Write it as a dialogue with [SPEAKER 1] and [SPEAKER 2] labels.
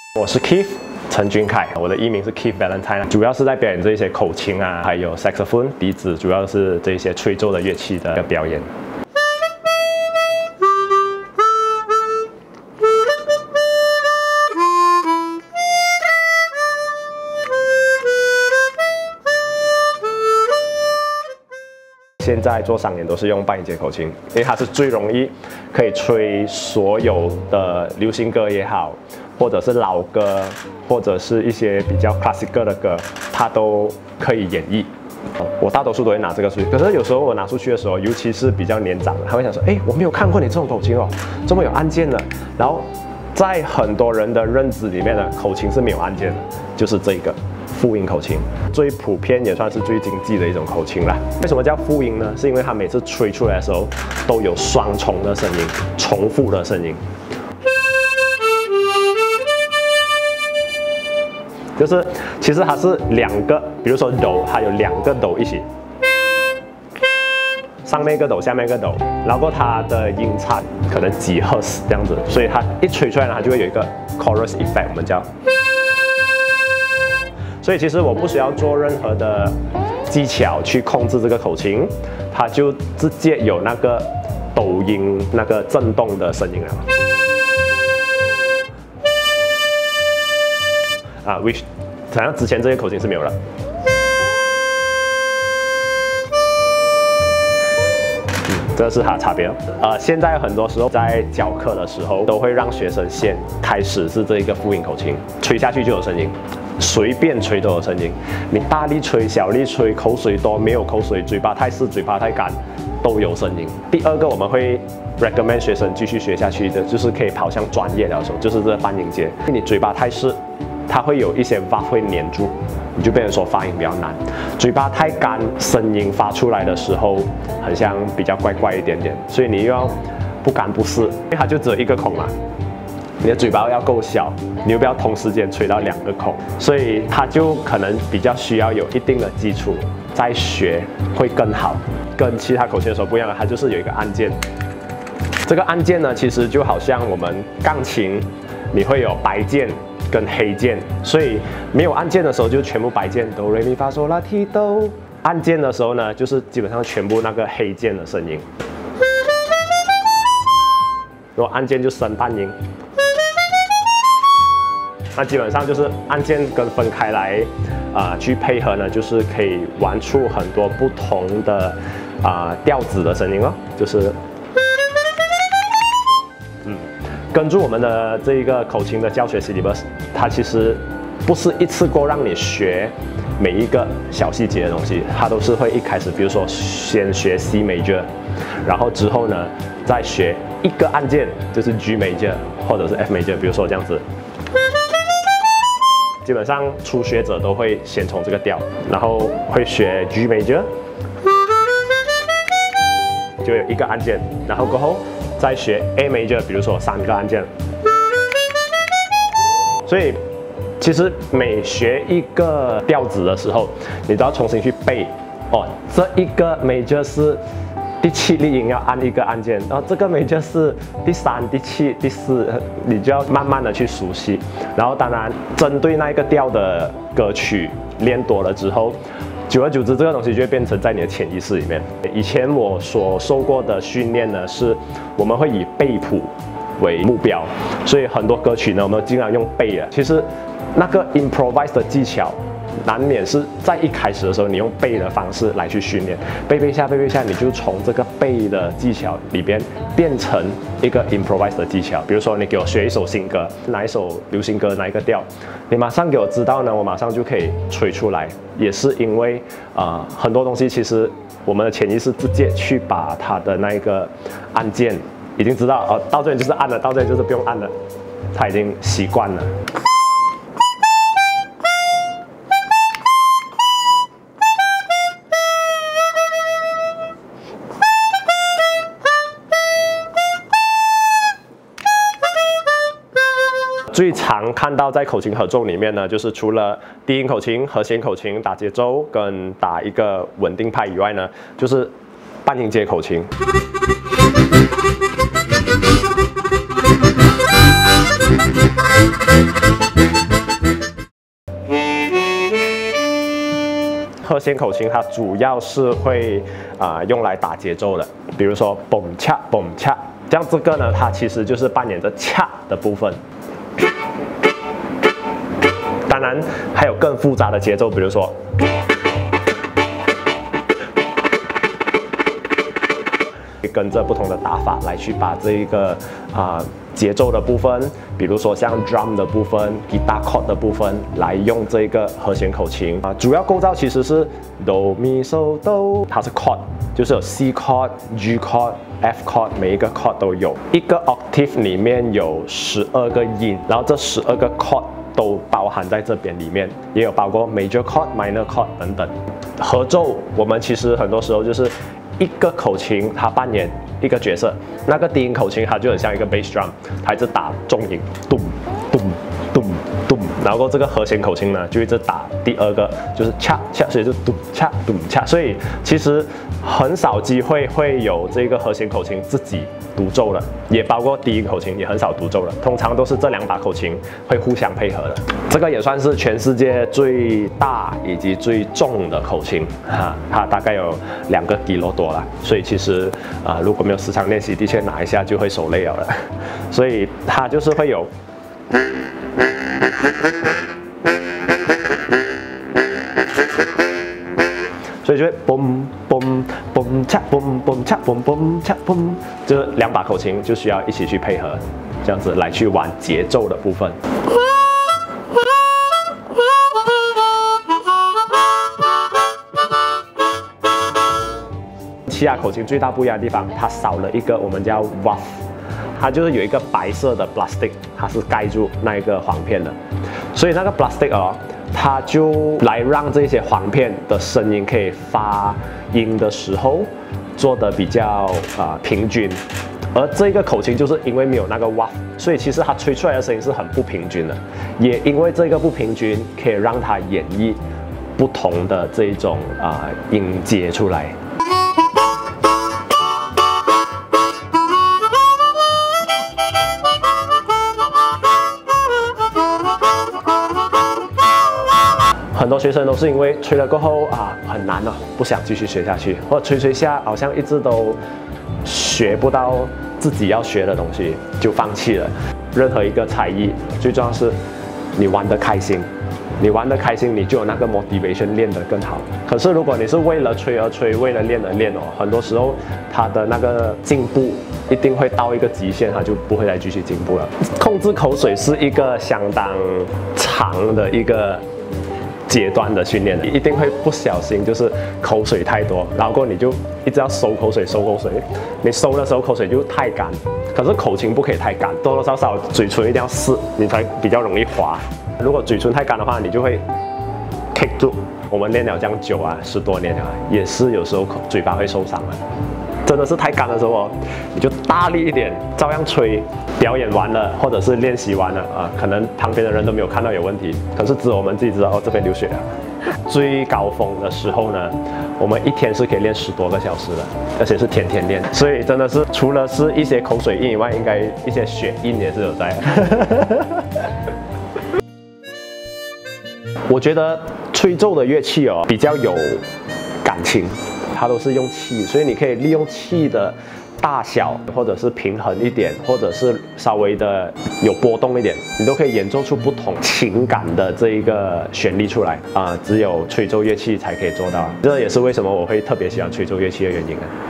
[SPEAKER 1] 我是 Keith 陈俊凯，我的艺名是 Keith Valentine， 主要是在表演这一些口琴啊，还有 saxophone 笛子，主要是这一些吹奏的乐器的表演。 现在做商演都是用半音阶口琴，因为它是最容易可以吹所有的流行歌也好，或者是老歌，或者是一些比较 classical 的歌，它都可以演绎。我大多数都会拿这个出去，可是有时候我拿出去的时候，尤其是比较年长的，他会想说：“哎，我没有看过你这种口琴哦，这么有按键的。”然后在很多人的认知里面呢，口琴是没有按键的，就是这个。 复音口琴最普遍也算是最经济的一种口琴啦。为什么叫复音呢？是因为它每次吹出来的时候都有双重的声音，重复的声音。就是其实它是两个，比如说哆，它有两个哆一起，上面一个哆，下面一个哆，然后它的音差可能几赫兹这样子，所以它一吹出来呢，它就会有一个 chorus effect， 我们叫。 所以其实我不需要做任何的技巧去控制这个口琴，它就直接有那个抖音那个震动的声音了。啊 ，which 好像之前这些口琴是没有的。这是它的差别。现在很多时候在教课的时候，都会让学生先开始是这一个复音口琴，吹下去就有声音。 随便吹都有声音，你大力吹、小力吹，口水多、没有口水，嘴巴太湿、嘴巴太干，都有声音。第二个，我们会 recommend 学生继续学下去的，就是可以跑向专业的时候，就是这半音阶。你嘴巴太湿，它会有一些 valve 会黏住，你就变成说发音比较难。嘴巴太干，声音发出来的时候，很像比较怪怪一点点，所以你又要不干不湿，因为它就只有一个孔嘛。 你的嘴巴要够小，你又不要同时间吹到两个孔，所以它就可能比较需要有一定的基础，再学会更好。跟其他口琴的时候不一样，它就是有一个按键。这个按键呢，其实就好像我们钢琴，你会有白键跟黑键，所以没有按键的时候就全部白键，哆来咪发嗦拉提哆。按键的时候呢，就是基本上全部那个黑键的声音。如果按键就升半音。 那基本上就是按键跟分开来，去配合呢，就是可以玩出很多不同的调子的声音哦，就是，跟住我们的这一个口琴的教学 syllabus， 它其实不是一次过让你学每一个小细节的东西，它都是会一开始，比如说先学 C major， 然后之后呢再学一个按键，就是 G major 或者是 F major， 比如说这样子。 基本上初学者都会先从这个调，然后会学 G major， 就有一个按键，然后过后再学 A major， 比如说3个按键。所以其实每学一个调子的时候，你都要重新去背哦，这一个 major 是。 第7粒音要按一个按键，然后这个major是第3、第7、第4，你就要慢慢的去熟悉。然后当然针对那一个调的歌曲练多了之后，久而久之这个东西就会变成在你的潜意识里面。以前我所受过的训练呢，是我们会以背谱为目标，所以很多歌曲呢我们经常用背的。其实那个 improvise 的技巧。 难免是在一开始的时候，你用背的方式来去训练，背下，你就从这个背的技巧里边变成一个 improvise 的技巧。比如说，你给我学一首新歌，哪一首流行歌，哪一个调，你马上给我知道呢，我马上就可以吹出来。也是因为很多东西其实我们的潜意识直接去把它的那一个按键已经知道，到这里就是按了，到这里就是不用按了，他已经习惯了。 最常看到在口琴合奏里面呢，就是除了低音口琴、和弦口琴打节奏跟打一个稳定拍以外呢，就是半音阶口琴。 弦口琴它主要是会用来打节奏的，比如说嘣恰嘣恰，这样这个呢，它其实就是扮演着恰的部分。当然还有更复杂的节奏，比如说。跟着不同的打法来去把这一个节奏的部分，比如说像 drum 的部分、guitar chord 的部分，来用这个和弦口琴主要构造其实是 do mi so do， 它是 chord， 就是有 C chord、G chord、F chord， 每一个 chord 都有。一个 octave 里面有12个音，然后这12个 chord 都包含在这边里面，也有包括 major chord、minor chord 等等。合奏我们其实很多时候就是一个口琴它扮演一个角色，那个低音口琴它就很像一个 bass drum， 它一直打重音，咚咚咚咚，然后这个和弦口琴呢就一直打第二个就是恰恰，所以就咚恰咚恰，所以其实很少机会会有这个和弦口琴自己独奏的，也包括低音口琴也很少独奏的，通常都是这2把口琴会互相配合的。这个也算是全世界最大以及最重的口琴它大概有2个 kilo 多啦，所以其实如果没有时常练习，的确拿一下就会手累了的，所以它就是会有。所以就会嘣嘣嘣恰嘣嘣恰嘣嘣恰嘣，就是2把口琴就需要一起去配合，这样子来去玩节奏的部分。气压口琴最大不一样的地方，它少了一个我们叫 waff， 它就是有一个白色的 plastic， 它是盖住那一个簧片的，所以那个 plastic 它就来让这些簧片的声音可以发音的时候做得比较平均，而这个口琴就是因为没有那个 waff， 所以其实它吹出来的声音是很不平均的，也因为这个不平均，可以让它演绎不同的这一种音阶出来。很多学生都是因为吹了过后很难不想继续学下去，或者吹下好像一直都学不到自己要学的东西，就放弃了。任何一个才艺，最重要是你玩得开心，你玩得开心，你就有那个 motivation 练得更好。可是如果你是为了吹而吹，为了练而练很多时候它的那个进步一定会到一个极限，它就不会再继续进步了。控制口水是一个相当长的一个阶段的训练，一定会不小心就是口水太多，然后你就一直要收口水，你收的时候口水就太干，可是口琴不可以太干，多多少少嘴唇一定要湿，你才比较容易滑。如果嘴唇太干的话，你就会 kick 住。我们练了这样久10多年了，也是有时候嘴巴会受伤的。真的是太干的时候你就大力一点，照样吹。表演完了，或者是练习完了可能旁边的人都没有看到有问题，可是只有我们自己知道这边流血了。最高峰的时候呢，我们一天是可以练10多个小时的，而且是天天练，所以真的是除了是一些口水印以外，应该一些血印也是有在。我觉得吹奏的乐器比较有感情，它都是用气，所以你可以利用气的大小，或者是平衡一点，或者是稍微的有波动一点，你都可以演奏出不同情感的这一个旋律出来只有吹奏乐器才可以做到。这也是为什么我会特别喜欢吹奏乐器的原因